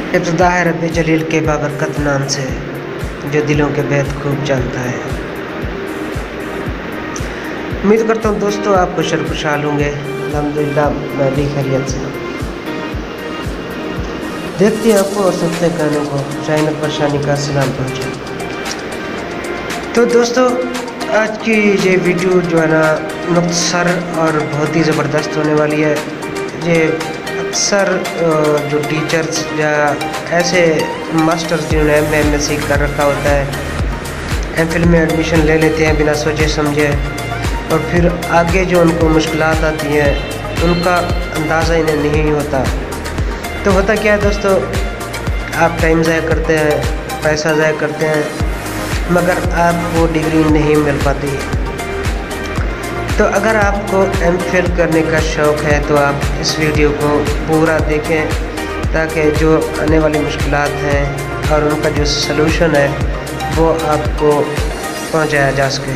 इब्तिदा है रब्बे जलील के बाबरकत नाम से, जो दिलों के भेद खूब जानता है। उम्मीद करता हूँ दोस्तों आप खुशहाल होंगे। अल्हम्दुलिल्लाह मैं भी खैरियत से हूँ। देखते हैं आपको और सुनते हैं गानों को, चाहे परेशानी का सलाम पहुँचे। तो दोस्तों आज की ये वीडियो जो है ना मुख्तसर और बहुत ही ज़बरदस्त होने वाली है। ये अक्सर जो टीचर्स या ऐसे मास्टर्स जिन्होंने MSc कर रखा होता है, MPhil में एडमिशन ले लेते हैं बिना सोचे समझे, और फिर आगे जो उनको मुश्किलात आती हैं उनका अंदाज़ा इन्हें नहीं होता। तो होता क्या है दोस्तों, आप टाइम ज़ाया करते हैं, पैसा ज़ाया करते हैं, मगर आपको डिग्री नहीं मिल पाती। तो अगर आपको MPhil करने का शौक़ है तो आप इस वीडियो को पूरा देखें, ताकि जो आने वाली मुश्किलात हैं और उनका जो सलूशन है वो आपको पहुंचाया जा सके।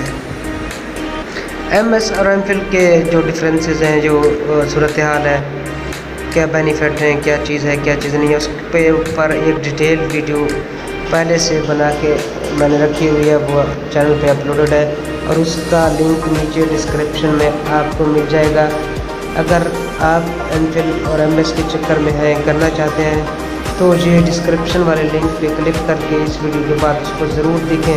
MS और MPhil के जो डिफरेंसेस हैं, जो सूरत हाल है, क्या बेनिफिट हैं, क्या चीज़ है क्या चीज़ नहीं है, उस पे ऊपर एक डिटेल वीडियो पहले से बना के मैंने रखी हुई है, वो चैनल पे अपलोडेड है और उसका लिंक नीचे डिस्क्रिप्शन में आपको मिल जाएगा। अगर आप MPhil और MS के चक्कर में हैं, करना चाहते हैं, तो ये डिस्क्रिप्शन वाले लिंक पे क्लिक करके इस वीडियो के बाद उसको ज़रूर देखें।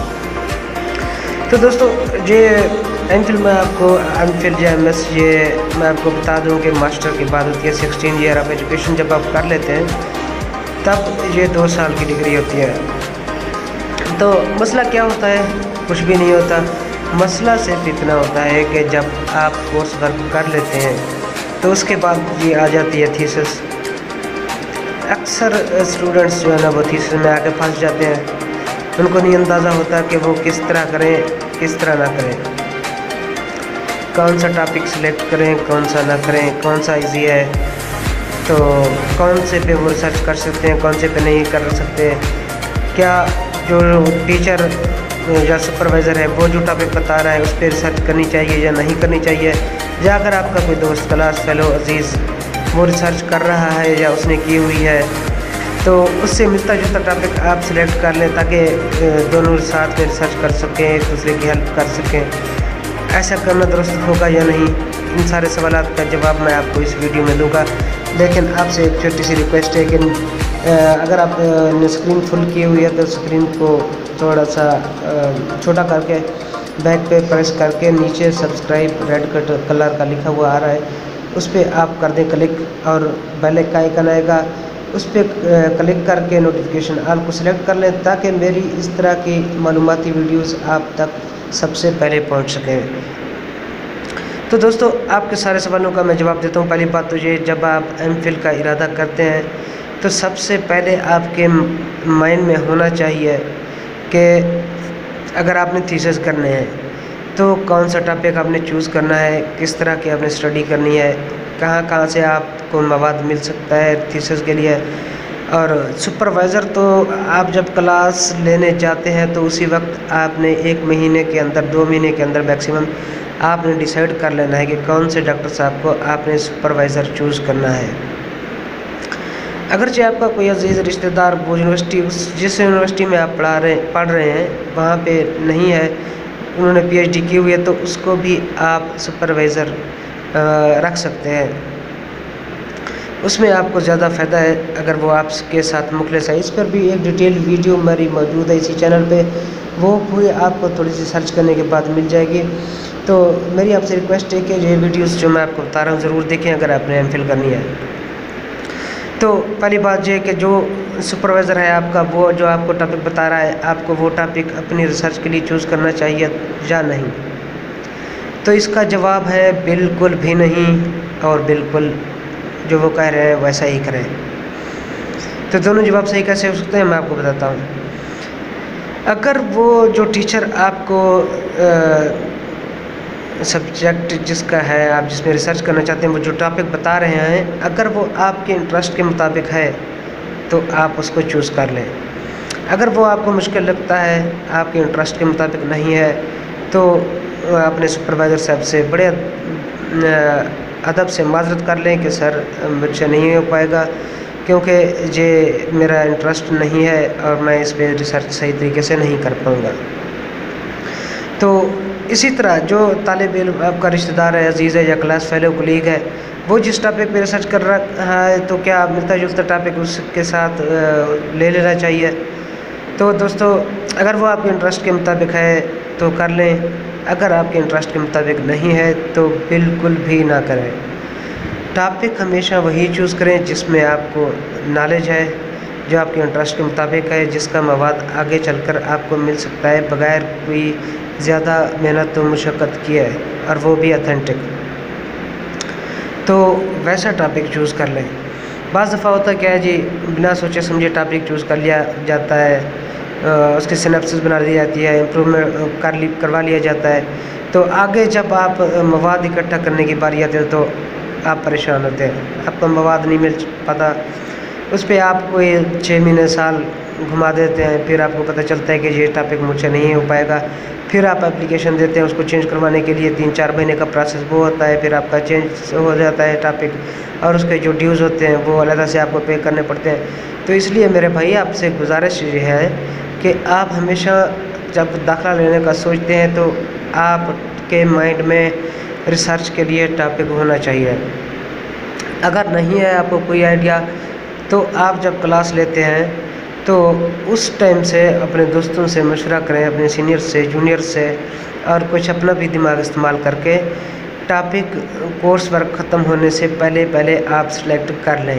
तो दोस्तों ये MPhil में आपको MPhil या MS ये मैं आपको बता दूं कि मास्टर की बात होती है। 16 ईयर ऑफ एजुकेशन जब आप कर लेते हैं तब ये 2 साल की डिग्री होती है। तो मसला क्या होता है, कुछ भी नहीं होता। मसला सिर्फ इतना होता है कि जब आप कोर्स वर्क कर लेते हैं तो उसके बाद ये आ जाती है थीसिस। अक्सर स्टूडेंट्स जो है ना वो थीसिस में आके फंस जाते हैं। उनको नहीं अंदाज़ा होता कि वो किस तरह करें किस तरह ना करें, कौन सा टॉपिक सिलेक्ट करें कौन सा ना करें, कौन सा इजी है, तो कौन से पे वो रिसर्च कर सकते हैं, कौन से पे नहीं कर सकते, क्या जो टीचर या सुपरवाइज़र है वो जो टॉपिक बता रहा है उस पर रिसर्च करनी चाहिए या नहीं करनी चाहिए, या अगर आपका कोई दोस्त क्लास फेलो अजीज़ वो रिसर्च कर रहा है या उसने की हुई है तो उससे मिलता जुलता टॉपिक आप सिलेक्ट कर लें, ताकि दोनों साथ में रिसर्च कर सकें, एक दूसरे की हेल्प कर सकें। ऐसा करना दुरुस्त होगा या नहीं, इन सारे सवालात का जवाब मैं आपको इस वीडियो में दूंगा। लेकिन आपसे एक छोटी सी रिक्वेस्ट है कि अगर आप ने स्क्रीन फुल की हुई है तो स्क्रीन को थोड़ा सा छोटा करके बैक पे प्रेस करके नीचे सब्सक्राइब रेड कलर का लिखा हुआ आ रहा है, उस पर आप कर दें क्लिक, और बेल का आइकन आएगा उस पर क्लिक करके नोटिफिकेशन ऑल को सिलेक्ट कर लें, ताकि मेरी इस तरह की मालूमाती वीडियोस आप तक सबसे पहले पहुंच सकें। तो दोस्तों आपके सारे सवालों का मैं जवाब देता हूं। पहली बात तो ये, जब आप MPhil का इरादा करते हैं तो सबसे पहले आपके माइंड में होना चाहिए कि अगर आपने थीसिस करने हैं तो कौन सा टॉपिक आपने चूज़ करना है, किस तरह की आपने स्टडी करनी है, कहाँ से आपको मवाद मिल सकता है थीसिस के लिए। और सुपरवाइज़र तो आप जब क्लास लेने जाते हैं तो उसी वक्त आपने 1 महीने के अंदर 2 महीने के अंदर मैक्सिमम आपने डिसाइड कर लेना है कि कौन से डॉक्टर साहब को आपने सुपरवाइज़र चूज़ करना है। अगरचे आपका कोई अजीज़ रिश्तेदार वो यूनिवर्सिटी जिस यूनिवर्सिटी में आप पढ़ रहे हैं वहाँ पे नहीं है, उन्होंने PhD की हुई है, तो उसको भी आप सुपरवाइज़र रख सकते हैं। उसमें आपको ज़्यादा फ़ायदा है अगर वो आपके साथ मुखलिस है। इस पर भी एक डिटेल वीडियो मेरी मौजूद है इसी चैनल पे, वो पूरी आपको थोड़ी सी सर्च करने के बाद मिल जाएगी। तो मेरी आपसे रिक्वेस्ट है कि ये वीडियोस जो मैं आपको बता रहा हूँ ज़रूर देखें अगर आपने MPhil करनी है। तो पहली बात ये कि जो सुपरवाइज़र है आपका, वो जो आपको टॉपिक बता रहा है, आपको वो टॉपिक अपनी रिसर्च के लिए चूज़ करना चाहिए या नहीं। तो इसका जवाब है बिल्कुल भी नहीं, और बिल्कुल जो वो कह रहे हैं वैसा ही करें। तो दोनों जवाब सही कैसे हो सकते हैं मैं आपको बताता हूँ। अगर वो जो टीचर आपको सब्जेक्ट जिसका है, आप जिसमें रिसर्च करना चाहते हैं, वो जो टॉपिक बता रहे हैं, अगर वो आपके इंटरेस्ट के मुताबिक है तो आप उसको चूज़ कर लें। अगर वो आपको मुश्किल लगता है, आपके इंटरेस्ट के मुताबिक नहीं है, तो अपने सुपरवाइज़र साहब से बड़े अदब से माजरत कर लें कि सर मुझसे नहीं हो पाएगा, क्योंकि ये मेरा इंटरेस्ट नहीं है और मैं इस पर रिसर्च सही तरीके से नहीं कर पाऊँगा। तो इसी तरह जो तालिब इल्म आपका रिश्तेदार है, अजीज़ है या क्लास फेलो कोलीग है, वो जिस टॉपिक पे रिसर्च कर रहा है तो क्या मिलता जुलता टॉपिक उसके साथ ले लेना चाहिए। तो दोस्तों, अगर वो आपके इंटरेस्ट के मुताबिक है तो कर लें, अगर आपके इंटरेस्ट के मुताबिक नहीं है तो बिल्कुल भी ना करें। टॉपिक हमेशा वही चूज़ करें जिसमें आपको नॉलेज है, जो आपके इंटरेस्ट के मुताबिक है, जिसका मवाद आगे चलकर आपको मिल सकता है बग़ैर कोई ज़्यादा मेहनत और मुशक्क़त किए, और वो भी ऑथेंटिक। तो वैसा टॉपिक चूज़ कर लें। बाज़ दफ़ा होता क्या है जी, बिना सोचे समझे टॉपिक चूज़ कर लिया जाता है, उसकी सिनेप्सिस बना दी जाती है, इम्प्रूवमेंट करवा लिया जाता है। तो आगे जब आप मवाद इकट्ठा करने की बारी आती है तो आप परेशान होते हैं, आपको मवाद नहीं मिल पाता, उस पर आप कोई 6 महीने साल घुमा देते हैं, फिर आपको पता चलता है कि ये टॉपिक मुझसे नहीं हो पाएगा। फिर आप एप्लीकेशन देते हैं, उसको चेंज करवाने के लिए 3-4 महीने का प्रोसेस वो होता है, फिर आपका चेंज हो जाता है टॉपिक, और उसके जो ड्यूज़ होते हैं वो अलग से आपको पे करने पड़ते हैं। तो इसलिए मेरे भाई आपसे गुजारिश ये है कि आप हमेशा जब दाखिला लेने का सोचते हैं तो आपके माइंड में रिसर्च के लिए टॉपिक होना चाहिए। अगर नहीं है आपको कोई आइडिया तो आप जब क्लास लेते हैं तो उस टाइम से अपने दोस्तों से मशवरा करें, अपने सीनियर से, जूनियर से, और कुछ अपना भी दिमाग इस्तेमाल करके टॉपिक कोर्स वर्क ख़त्म होने से पहले आप सिलेक्ट कर लें।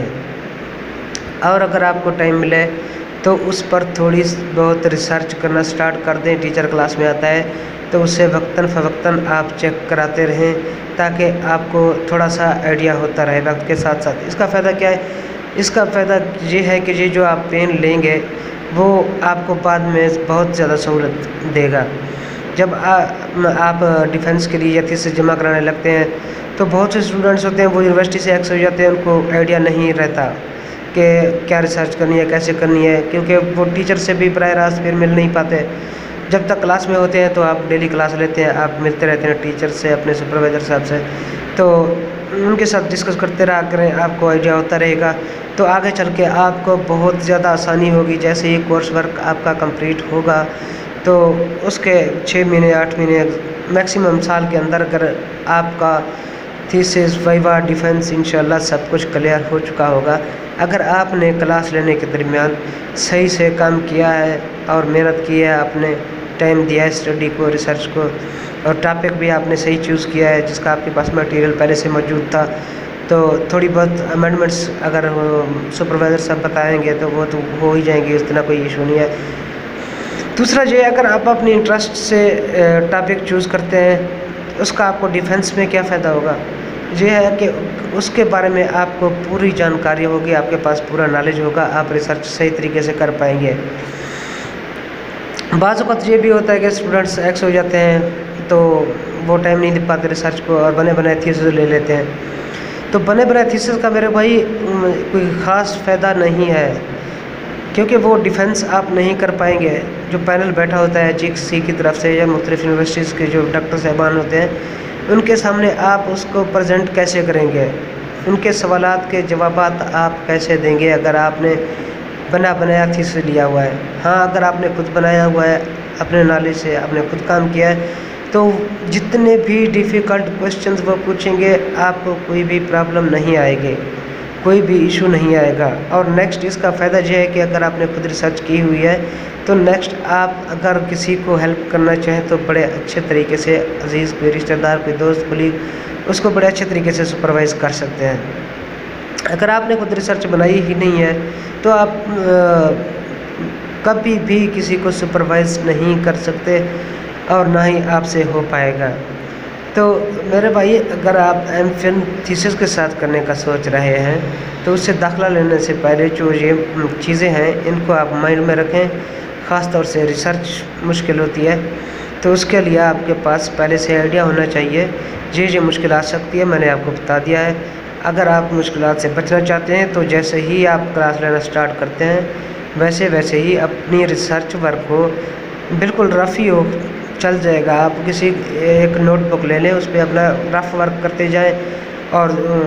और अगर आपको टाइम मिले तो उस पर थोड़ी बहुत रिसर्च करना स्टार्ट कर दें। टीचर क्लास में आता है तो उससे वक्तन फ़वक्तन आप चेक कराते रहें, ताकि आपको थोड़ा सा आइडिया होता रहे वक्त के साथ साथ। इसका फ़ायदा क्या है? इसका फ़ायदा ये है कि ये जो आप पेन लेंगे वो आपको बाद में बहुत ज़्यादा सहूलत देगा। जब आप डिफेंस के लिए या थीसिस जमा कराने लगते हैं तो बहुत से स्टूडेंट्स होते हैं वो यूनिवर्सिटी से एक्स हो जाते हैं, उनको आइडिया नहीं रहता कि क्या रिसर्च करनी है, कैसे करनी है, क्योंकि वो टीचर से भी बराह रास्त फिर मिल नहीं पाते। जब तक क्लास में होते हैं तो आप डेली क्लास लेते हैं, आप मिलते रहते हैं टीचर से, अपने सुपरवाइज़र साहब से, तो उनके साथ डिस्कस करते रहा करें, आपको आइडिया होता रहेगा। तो आगे चल के आपको बहुत ज़्यादा आसानी होगी। जैसे ही कोर्स वर्क आपका कंप्लीट होगा तो उसके 6 महीने 8 महीने मैक्सिमम साल के अंदर अगर आपका थीसिस, वाइवा, डिफेंस इंशाल्लाह सब कुछ क्लियर हो चुका होगा। अगर आपने क्लास लेने के दरमियान सही से काम किया है और मेहनत की है, आपने टाइम दिया है स्टडी को, रिसर्च को, और टॉपिक भी आपने सही चूज़ किया है जिसका आपके पास मटेरियल पहले से मौजूद था, तो थोड़ी बहुत अमेंडमेंट्स अगर सुपरवाइज़र साहब बताएंगे तो वो तो हो ही जाएंगी, इतना कोई इशू नहीं है। दूसरा ये, अगर आप अपने इंटरेस्ट से टॉपिक चूज़ करते हैं उसका आपको डिफेंस में क्या फ़ायदा होगा, ये है कि उसके बारे में आपको पूरी जानकारी होगी, आपके पास पूरा नॉलेज होगा, आप रिसर्च सही तरीके से कर पाएंगे। बाज़ वक़्त ये भी होता है कि स्टूडेंट्स एक्स हो जाते हैं तो वो टाइम नहीं दे पाते रिसर्च को और बने बनाए थीसिस ले लेते हैं। तो बने बनाए थीसिस का मेरे भाई कोई ख़ास फ़ायदा नहीं है, क्योंकि वो डिफेंस आप नहीं कर पाएंगे। जो पैनल बैठा होता है GC की तरफ से या मुख्तलिफ़ यूनिवर्सिटीज़ के जो डॉक्टर साहबान होते हैं, उनके सामने आप उसको प्रेजेंट कैसे करेंगे, उनके सवालात के जवाबात आप कैसे देंगे अगर आपने बनाया थीसिस लिया हुआ है। हाँ, अगर आपने खुद बनाया हुआ है, अपने नॉलेज से आपने खुद काम किया है, तो जितने भी डिफ़िकल्ट क्वेश्चंस वो पूछेंगे आपको कोई भी प्रॉब्लम नहीं आएगी, कोई भी इशू नहीं आएगा। और नेक्स्ट इसका फ़ायदा यह है कि अगर आपने खुद रिसर्च की हुई है तो नेक्स्ट आप अगर किसी को हेल्प करना चाहें तो बड़े अच्छे तरीके से, अजीज़ कोई रिश्तेदार, कोई दोस्त, कलीग, उसको बड़े अच्छे तरीके से सुपरवाइज़ कर सकते हैं। अगर आपने खुद रिसर्च बनाई ही नहीं है तो आप कभी भी किसी को सुपरवाइज़ नहीं कर सकते और ना ही आपसे हो पाएगा। तो मेरे भाई, अगर आप MPhil थीसिस के साथ करने का सोच रहे हैं तो उससे दाखिला लेने से पहले जो ये चीज़ें हैं इनको आप माइंड में रखें। ख़ास तौर से रिसर्च मुश्किल होती है तो उसके लिए आपके पास पहले से आइडिया होना चाहिए। ये मुश्किल आ सकती है, मैंने आपको बता दिया है। अगर आप मुश्किलात से बचना चाहते हैं तो जैसे ही आप क्लास लेना स्टार्ट करते हैं वैसे ही अपनी रिसर्च वर्क को बिल्कुल रफ़ ही हो चल जाएगा। आप किसी एक नोटबुक ले लें, उस पर अपना रफ़ वर्क करते जाएं और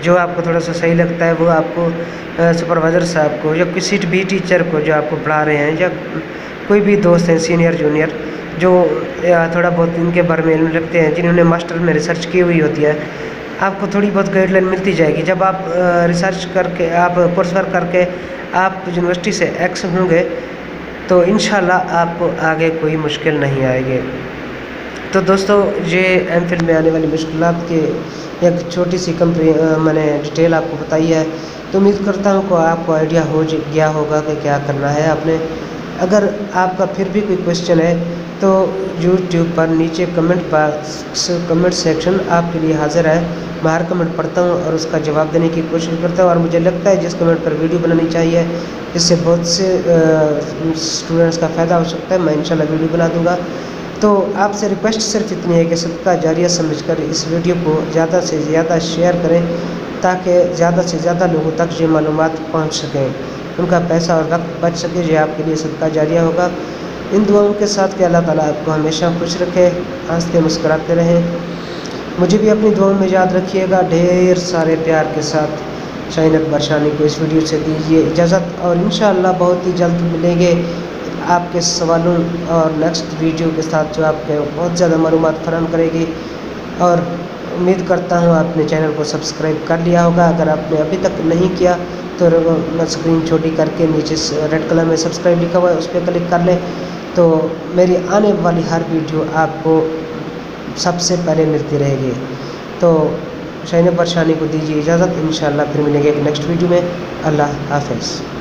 जो आपको थोड़ा सा सही लगता है वो आपको सुपरवाइज़र साहब को या किसी भी टीचर को जो आपको पढ़ा रहे हैं, या कोई भी दोस्त हैं सीनियर जूनियर जो थोड़ा बहुत इनके बारे में इल्म रखते हैं, जिन्होंने मास्टर में रिसर्च की हुई होती है, आपको थोड़ी बहुत गाइडलाइन मिलती जाएगी। जब आप रिसर्च करके, आप कोर्स वर्क करके आप यूनिवर्सिटी से एक्स होंगे तो इंशाल्लाह आपको आगे कोई मुश्किल नहीं आएगी। तो दोस्तों, ये एमफिल में आने वाली मुश्किलात के एक छोटी सी मैंने डिटेल आपको बताई है। तो उम्मीद करता हूँ कि आपको आइडिया हो गया होगा कि क्या करना है आपने। अगर आपका फिर भी कोई क्वेश्चन है तो यूट्यूब पर नीचे कमेंट सेक्शन आपके लिए हाजिर है। मैं हर कमेंट पढ़ता हूँ और उसका जवाब देने की कोशिश करता हूँ, और मुझे लगता है जिस कमेंट पर वीडियो बनानी चाहिए जिससे बहुत से स्टूडेंट्स का फ़ायदा हो सकता है, मैं इंशाल्लाह वीडियो बना दूँगा। तो आपसे रिक्वेस्ट सिर्फ इतनी है कि सदका जारिया समझकर इस वीडियो को ज़्यादा से ज़्यादा शेयर करें, ताकि ज़्यादा से ज़्यादा लोगों तक ये मालूमात पहुँच सकें, उनका पैसा और वक्त बच सके। ये आपके लिए सदका जारिया होगा। इन दुआओं के साथ कि अल्लाह ताला आपको हमेशा खुश रखे, हंसते मुस्कुराते रहें। मुझे भी अपनी दुआओं में याद रखिएगा। ढेर सारे प्यार के साथ शाहीन अकबर शानी को इस वीडियो से दीजिए इजाज़त, और इंशाअल्लाह बहुत ही जल्द मिलेंगे आपके सवालों और नेक्स्ट वीडियो के साथ जो आपके बहुत ज़्यादा मालूमात फराहम करेगी। और उम्मीद करता हूँ आपने चैनल को सब्सक्राइब कर लिया होगा। अगर आपने अभी तक नहीं किया तो स्क्रीन छोटी करके नीचे रेड कलर में सब्सक्राइब लिखा हुआ है, उस पर क्लिक कर लें, तो मेरी आने वाली हर वीडियो आपको सबसे पहले मिलती रहेगी। तो शाहीन अकबर शानी को दीजिए इजाज़त, इंशाअल्लाह फिर मिलेंगे एक नेक्स्ट वीडियो में। अल्लाह हाफ़िज़।